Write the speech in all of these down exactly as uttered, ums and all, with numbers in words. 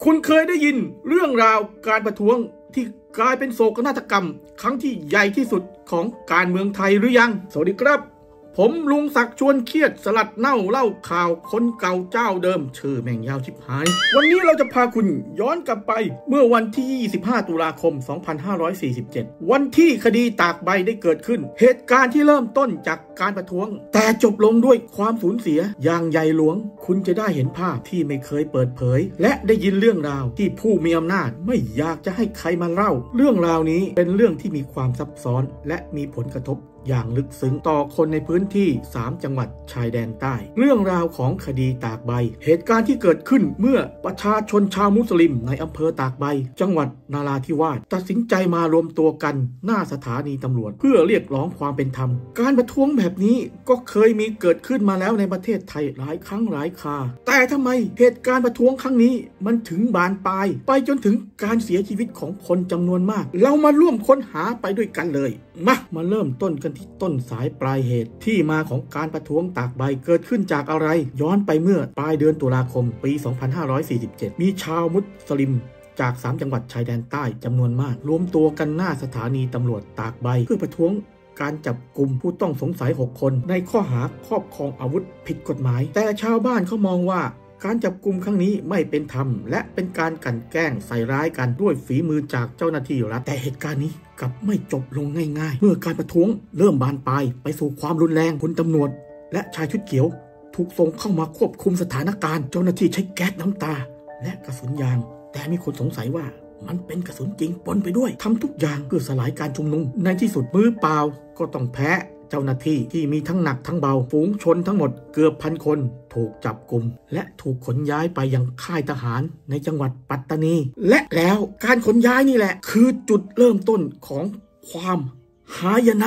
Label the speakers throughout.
Speaker 1: คุณเคยได้ยินเรื่องราวการประท้วงที่กลายเป็นโศกนาฏกรรมครั้งที่ใหญ่ที่สุดของการเมืองไทยหรือยังสวัสดีครับผมลุงศักดิ์ชวนเครียดสลัดเน่าเล่าข่าวคนเก่าเจ้าเดิมชื่อแม่งยาวชิบหายวันนี้เราจะพาคุณย้อนกลับไปเมื่อวันที่ยี่สิบห้าตุลาคมสองพันห้าร้อยสี่สิบเจ็ดวันที่คดีตากใบได้เกิดขึ้นเหตุการณ์ที่เริ่มต้นจากการประท้วงแต่จบลงด้วยความสูญเสียอย่างใหญ่หลวงคุณจะได้เห็นภาพที่ไม่เคยเปิดเผยและได้ยินเรื่องราวที่ผู้มีอำนาจไม่อยากจะให้ใครมาเล่าเรื่องราวนี้เป็นเรื่องที่มีความซับซ้อนและมีผลกระทบอย่างลึกซึ้งต่อคนในพื้นที่สามจังหวัดชายแดนใต้เรื่องราวของคดีตากใบเหตุการณ์ที่เกิดขึ้นเมื่อประชาชนชาวมุสลิมในอำเภอตากใบจังหวัดนาราธิวาสตัดสินใจมารวมตัวกันหน้าสถานีตำรวจเพื่อเรียกร้องความเป็นธรรมการประท้วงแบบนี้ก็เคยมีเกิดขึ้นมาแล้วในประเทศไทยหลายครั้งหลายคราแต่ทำไมเหตุการณ์ประท้วงครั้งนี้มันถึงบานปลายไปจนถึงการเสียชีวิตของคนจำนวนมากเรามาร่วมค้นหาไปด้วยกันเลยมามาเริ่มต้นกันที่ต้นสายปลายเหตุที่มาของการประท้วงตากใบเกิดขึ้นจากอะไรย้อนไปเมื่อปลายเดือนตุลาคมปีสองพันห้าร้อยสี่สิบเจ็ดมีชาวมุสลิมจากสามจังหวัดชายแดนใต้จำนวนมากรวมตัวกันหน้าสถานีตำรวจตากใบเพื่อประท้วงการจับกลุ่มผู้ต้องสงสัยหกคนในข้อหาครอบครองอาวุธผิดกฎหมายแต่ชาวบ้านเขามองว่าการจับกุมครั้งนี้ไม่เป็นธรรมและเป็นการกลั่นแกล้งใส่ร้ายกันด้วยฝีมือจากเจ้าหน้าที่รัฐแต่เหตุการณ์นี้กลับไม่จบลงง่ายๆเมื่อการประท้วงเริ่มบานปลายไปสู่ความรุนแรงคุณตำรวจและชายชุดเขียวถูกส่งเข้ามาควบคุมสถานการณ์เจ้าหน้าที่ใช้แก๊สน้ำตาและกระสุนยางแต่มีคนสงสัยว่ามันเป็นกระสุนจริงปนไปด้วยทำทุกอย่างเพื่อสลายการชุมนุมในที่สุดมือเปล่าก็ต้องแพ้เจ้าหน้าที่ที่มีทั้งหนักทั้งเบาฝูงชนทั้งหมดเกือบพันคนถูกจับกุมและถูกขนย้ายไปยังค่ายทหารในจังหวัดปัตตานีและแล้วการขนย้ายนี่แหละคือจุดเริ่มต้นของความหายนะ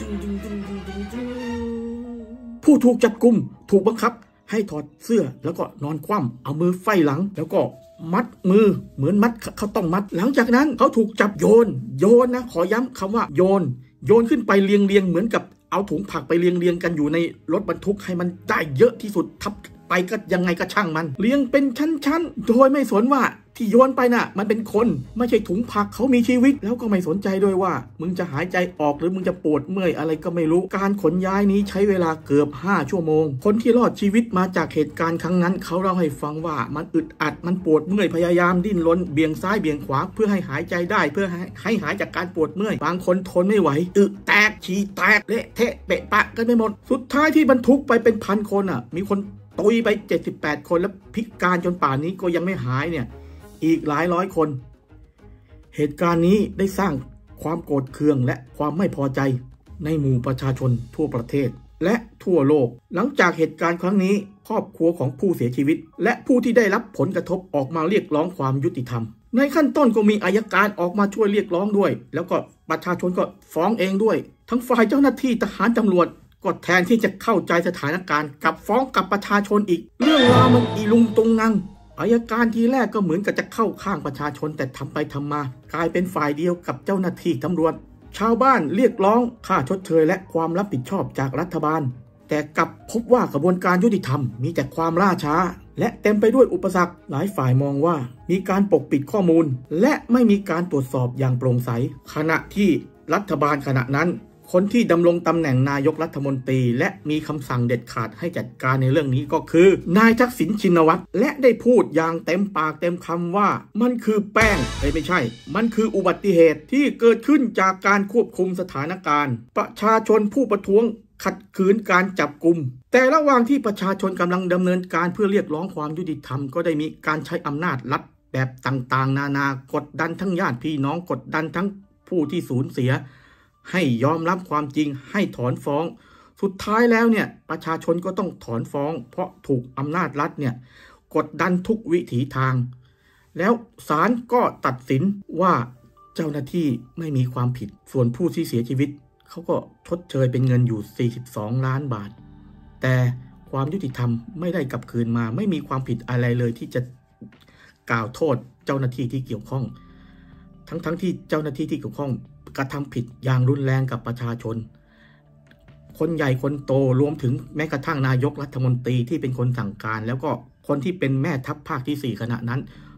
Speaker 1: ผู้ถูกจับกุมถูกบังคับให้ถอดเสื้อแล้วก็นอนคว่ำเอามือไฝหลังแล้วก็มัดมือเหมือนมัดเขาต้องมัดหลังจากนั้นเขาถูกจับโยนโยนนะขอย้ำคำว่าโยนโยนขึ้นไปเรียงเรียงเหมือนกับเอาถุงผักไปเรียงเรียงกันอยู่ในรถบรรทุกให้มันได้เยอะที่สุดทับไปก็ยังไงก็ช่างมันเรียงเป็นชั้นๆโดยไม่สนว่าที่โยนไปน่ะมันเป็นคนไม่ใช่ถุงผักเขามีชีวิตแล้วก็ไม่สนใจด้วยว่ามึงจะหายใจออกหรือมึงจะปวดเมื่อยอะไรก็ไม่รู้การขนย้ายนี้ใช้เวลาเกือบห้าชั่วโมงคนที่รอดชีวิตมาจากเหตุการณ์ครั้งนั้นเขาเล่าให้ฟังว่ามันอึดอัดมันปวดเมื่อยพยายามดิ้นรนเบี่ยงซ้ายเบี่ยงขวาเพื่อให้หายใจได้เพื่อให้ให้หายจากการปวดเมื่อยบางคนทนไม่ไหวอึแตกฉี่แตกเละเทะเปะปะกันไปหมดสุดท้ายที่บรรทุกไปเป็นพันคนอ่ะมีคนตุยไปเจ็ดสิบแปดคนแล้วพิการจนป่านนี้ก็ยังไม่หายเนี่ยอีกหลายร้อยคนเหตุการณ์นี้ได้สร้างความโกรธเคืองและความไม่พอใจในหมู่ประชาชนทั่วประเทศและทั่วโลกหลังจากเหตุการณ์ครั้งนี้ครอบครัวของผู้เสียชีวิตและผู้ที่ได้รับผลกระทบออกมาเรียกร้องความยุติธรรมในขั้นต้นก็มีอัยการออกมาช่วยเรียกร้องด้วยแล้วก็ประชาชนก็ฟ้องเองด้วยทั้งฝ่ายเจ้าหน้าที่ทหารตำรวจก็แทนที่จะเข้าใจสถานการณ์กลับฟ้องกับประชาชนอีกเรื่องราวมันอีลุงตุงนังอัยการทีแรกก็เหมือนกับจะเข้าข้างประชาชนแต่ทำไปทำมากลายเป็นฝ่ายเดียวกับเจ้าหน้าที่ตำรวจชาวบ้านเรียกร้องค่าชดเชยและความรับผิดชอบจากรัฐบาลแต่กลับพบว่ากระบวนการยุติธรรมมีแต่ความล่าช้าและเต็มไปด้วยอุปสรรคหลายฝ่ายมองว่ามีการปกปิดข้อมูลและไม่มีการตรวจสอบอย่างโปร่งใสขณะที่รัฐบาลขณะนั้นคนที่ดำรงตำแหน่งนายกรัฐมนตรีและมีคำสั่งเด็ดขาดให้จัดการในเรื่องนี้ก็คือนายทักษิณชินวัตรและได้พูดอย่างเต็มปากเต็มคำว่ามันคือแป้งไม่ใช่มันคืออุบัติเหตุที่เกิดขึ้นจากการควบคุมสถานการณ์ประชาชนผู้ประท้วงขัดขืนการจับกุมแต่ระหว่างที่ประชาชนกำลังดำเนินการเพื่อเรียกร้องความยุติธรรมก็ได้มีการใช้อำนาจรัฐแบบต่างๆนานากดดันทั้งญาติพี่น้องกดดันทั้งผู้ที่สูญเสียให้ยอมรับความจริงให้ถอนฟ้องสุดท้ายแล้วเนี่ยประชาชนก็ต้องถอนฟ้องเพราะถูกอำนาจรัฐเนี่ยกดดันทุกวิถีทางแล้วศาลก็ตัดสินว่าเจ้าหน้าที่ไม่มีความผิดส่วนผู้ที่เสียชีวิตเขาก็ชดเชยเป็นเงินอยู่สี่สิบสองล้านบาทแต่ความยุติธรรมไม่ได้กลับคืนมาไม่มีความผิดอะไรเลยที่จะกล่าวโทษเจ้าหน้าที่ที่เกี่ยวข้องทั้งๆ ท, ที่เจ้าหน้าที่ที่เกี่ยวข้องกระทำผิดอย่างรุนแรงกับประชาชนคนใหญ่คนโตรวมถึงแม้กระทั่งนายกรัฐมนตรีที่เป็นคนสั่งการแล้วก็คนที่เป็นแม่ทัพภาคที่สี่ขณะนั้น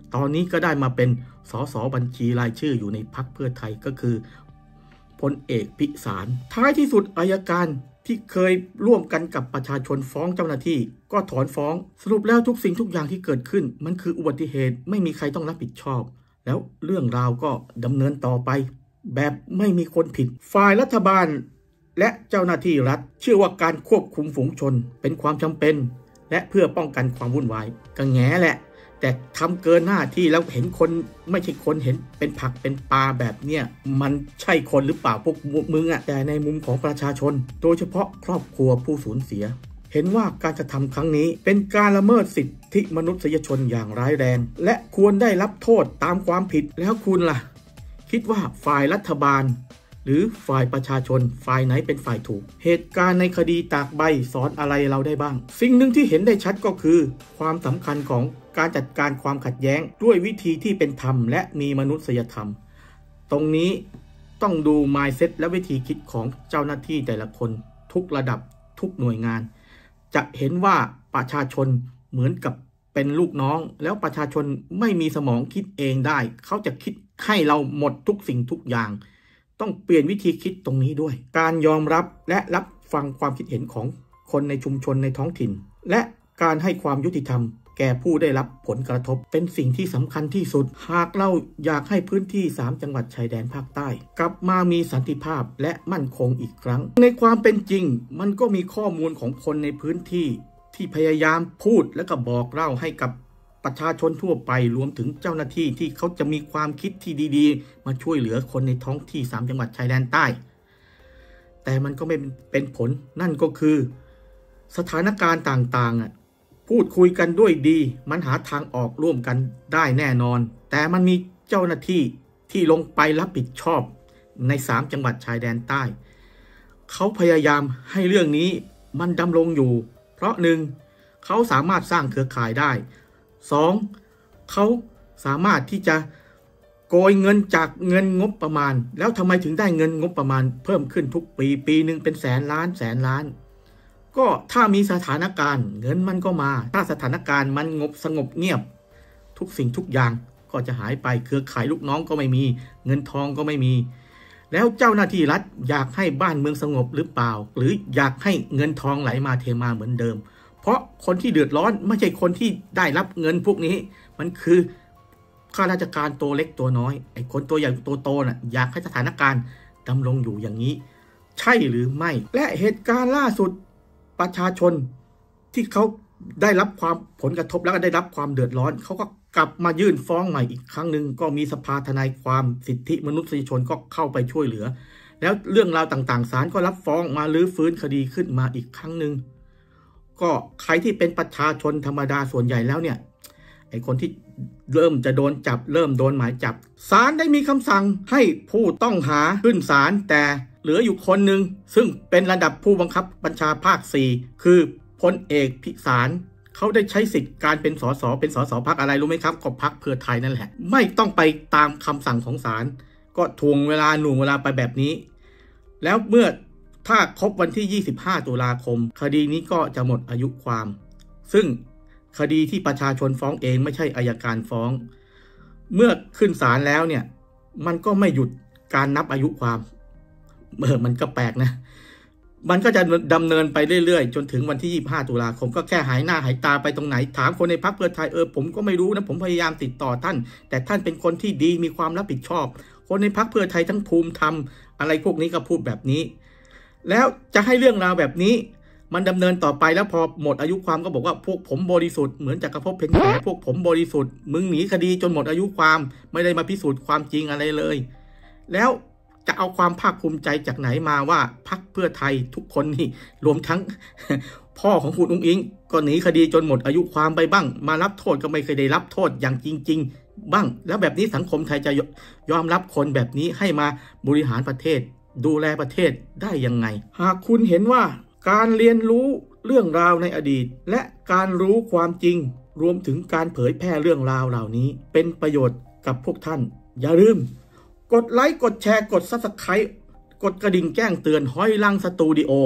Speaker 1: ตอนนี้ก็ได้มาเป็นสสบัญชีรายชื่ออยู่ในพรรคเพื่อไทยก็คือพลเอกพิสารท้ายที่สุดอัยการที่เคยร่วมกันกับประชาชนฟ้องเจ้าหน้าที่ก็ถอนฟ้องสรุปแล้วทุกสิ่งทุกอย่างที่เกิดขึ้นมันคืออุบัติเหตุไม่มีใครต้องรับผิดชอบแล้วเรื่องราวก็ดำเนินต่อไปแบบไม่มีคนผิดฝ่ายรัฐบาลและเจ้าหน้าที่รัฐเชื่อว่าการควบคุมฝูงชนเป็นความจำเป็นและเพื่อป้องกันความวุ่นวายก็แง่แหละแต่ทำเกินหน้าที่แล้วเห็นคนไม่ใช่คนเห็นเป็นผักเป็นปลาแบบเนี้ยมันใช่คนหรือเปล่าพวกมึงอะแต่ในมุมของประชาชนโดยเฉพาะครอบครัวผู้สูญเสียเห็นว่าการกระทำครั้งนี้เป็นการละเมิดสิทธิมนุษยชนอย่างร้ายแรงและควรได้รับโทษตามความผิดแล้วคุณล่ะคิดว่าฝ่ายรัฐบาลหรือฝ่ายประชาชนฝ่ายไหนเป็นฝ่ายถูกเหตุการณ์ในคดีตากใบสอนอะไรเราได้บ้างสิ่งหนึ่งที่เห็นได้ชัดก็คือความสำคัญของการจัดการความขัดแย้งด้วยวิธีที่เป็นธรรมและมีมนุษยธรรมตรงนี้ต้องดู mindset และวิธีคิดของเจ้าหน้าที่แต่ละคนทุกระดับทุกหน่วยงานจะเห็นว่าประชาชนเหมือนกับเป็นลูกน้องแล้วประชาชนไม่มีสมองคิดเองได้เขาจะคิดให้เราหมดทุกสิ่งทุกอย่างต้องเปลี่ยนวิธีคิดตรงนี้ด้วยการยอมรับและรับฟังความคิดเห็นของคนในชุมชนในท้องถิ่นและการให้ความยุติธรรมแก่ผู้ได้รับผลกระทบเป็นสิ่งที่สำคัญที่สุดหากเราอยากให้พื้นที่สามจังหวัดชายแดนภาคใต้กลับมามีสันติภาพและมั่นคงอีกครั้งในความเป็นจริงมันก็มีข้อมูลของคนในพื้นที่ที่พยายามพูดและก็บอกเล่าให้กับประชาชนทั่วไปรวมถึงเจ้าหน้าที่ที่เขาจะมีความคิดที่ดีๆมาช่วยเหลือคนในท้องที่สามจังหวัดชายแดนใต้แต่มันก็ไม่เป็นผลนั่นก็คือสถานการณ์ต่างๆอ่ะพูดคุยกันด้วยดีมันหาทางออกร่วมกันได้แน่นอนแต่มันมีเจ้าหน้าที่ที่ลงไปรับผิดชอบในสามจังหวัดชายแดนใต้เขาพยายามให้เรื่องนี้มันดำรงอยู่เพราะหนึ่งเขาสามารถสร้างเครือข่ายได้สองเขาสามารถที่จะโกยเงินจากเงินงบประมาณแล้วทำไมถึงได้เงินงบประมาณเพิ่มขึ้นทุกปีปีหนึ่งเป็นแสนล้านแสนล้านก็ถ้ามีสถานการณ์เงินมันก็มาถ้าสถานการณ์มันงบสงบเงียบทุกสิ่งทุกอย่างก็จะหายไปเครือข่ายลูกน้องก็ไม่มีเงินทองก็ไม่มีแล้วเจ้าหน้าที่รัฐอยากให้บ้านเมืองสงบหรือเปล่าหรืออยากให้เงินทองไหลมาเทมาเหมือนเดิมเพราะคนที่เดือดร้อนไม่ใช่คนที่ได้รับเงินพวกนี้มันคือข้าราชการตัวเล็กตัวน้อยไอ้คนตัวใหญ่ตัวโตน่ะอยากให้สถานการณ์ดำรงอยู่อย่างนี้ใช่หรือไม่และเหตุการณ์ล่าสุดประชาชนที่เขาได้รับความผลกระทบแล้วก็ได้รับความเดือดร้อนเขาก็กลับมายื่นฟ้องใหม่อีกครั้งหนึ่งก็มีสภาทนายความสิทธิมนุษยชนก็เข้าไปช่วยเหลือแล้วเรื่องราวต่างๆศาลก็รับฟ้องมาลื้อฟื้นคดีขึ้นมาอีกครั้งหนึ่งก็ใครที่เป็นประชาชนธรรมดาส่วนใหญ่แล้วเนี่ยไอ้คนที่เริ่มจะโดนจับเริ่มโดนหมายจับศาลได้มีคำสั่งให้ผู้ต้องหาขึ้นศาลแต่เหลืออยู่คนหนึ่งซึ่งเป็นระดับผู้บังคับบัญชาภาคสี่คือพลเอกพิสารเขาได้ใช้สิทธิ์การเป็นสสเป็นสสพรรคอะไรรู้ไหมครับก็พรรคเพื่อไทยนั่นแหละไม่ต้องไปตามคำสั่งของศาลก็ทวงเวลาหน่วงเวลาไปแบบนี้แล้วเมื่อถ้าครบวันที่ยี่สิบห้าตุลาคมคดีนี้ก็จะหมดอายุความซึ่งคดีที่ประชาชนฟ้องเองไม่ใช่อัยการฟ้องเมื่อขึ้นศาลแล้วเนี่ยมันก็ไม่หยุดการนับอายุความเออมันก็แปลกนะมันก็จะดำเนินไปเรื่อยๆจนถึงวันที่ยี่สิบห้าตุลาคมก็แค่หายหน้าหายตาไปตรงไหนถามคนในพรรคเพื่อไทยเออผมก็ไม่รู้นะผมพยายามติดต่อท่านแต่ท่านเป็นคนที่ดีมีความรับผิดชอบคนในพรรคเพื่อไทยทั้งภูมิธรรมอะไรพวกนี้ก็พูดแบบนี้แล้วจะให้เรื่องราวแบบนี้มันดำเนินต่อไปแล้วพอหมดอายุความก็บอกว่าพวกผมบริสุทธิ์เหมือนจักรภพเพ็ญแขพวกผมบริสุทธิ์มึงหนีคดีจนหมดอายุความไม่ได้มาพิสูจน์ความจริงอะไรเลยแล้วจะเอาความภาคภูมิใจจากไหนมาว่าพรรคเพื่อไทยทุกคนนี่รวมทั้งพ่อของคุณอุ้งอิงก็หนีคดีจนหมดอายุความไปบ้างมารับโทษก็ไม่เคยได้รับโทษอย่างจริงๆบ้างแล้วแบบนี้สังคมไทยจะยอมรับคนแบบนี้ให้มาบริหารประเทศดูแลประเทศได้ยังไงหากคุณเห็นว่าการเรียนรู้เรื่องราวในอดีตและการรู้ความจริงรวมถึงการเผยแพร่เรื่องราวเหล่านี้เป็นประโยชน์กับพวกท่านอย่าลืมกดไลค์กดแชร์กด ซับสไครบ์ กดกระดิ่งแจ้งเตือนห้อยลังสตูดิโอ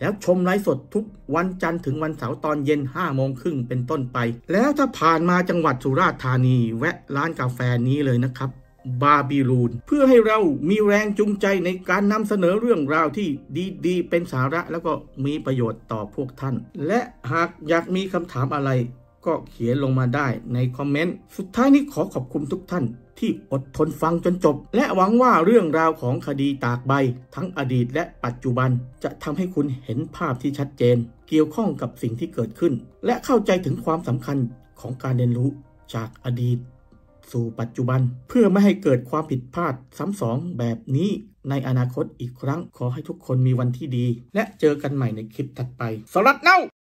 Speaker 1: แล้วชมไลฟ์สดทุกวันจันทร์ถึงวันเสาร์ตอนเย็นห้าโมงครึ่งเป็นต้นไปแล้วถ้าผ่านมาจังหวัดสุราษฎร์ธานีแวะร้านกาแฟนี้เลยนะครับบาบิลูนเพื่อให้เรามีแรงจูงใจในการนำเสนอเรื่องราวที่ดีๆเป็นสาระแล้วก็มีประโยชน์ต่อพวกท่านและหากอยากมีคำถามอะไรก็เขียนลงมาได้ในคอมเมนต์สุดท้ายนี้ขอขอบคุณทุกท่านที่อดทนฟังจนจบและหวังว่าเรื่องราวของคดีตากใบทั้งอดีตและปัจจุบันจะทำให้คุณเห็นภาพที่ชัดเจนเกี่ยวข้องกับสิ่งที่เกิดขึ้นและเข้าใจถึงความสำคัญของการเรียนรู้จากอดีตสู่ปัจจุบันเพื่อไม่ให้เกิดความผิดพลาดซ้ำสองแบบนี้ในอนาคตอีกครั้งขอให้ทุกคนมีวันที่ดีและเจอกันใหม่ในคลิปถัดไปสลัดเน่า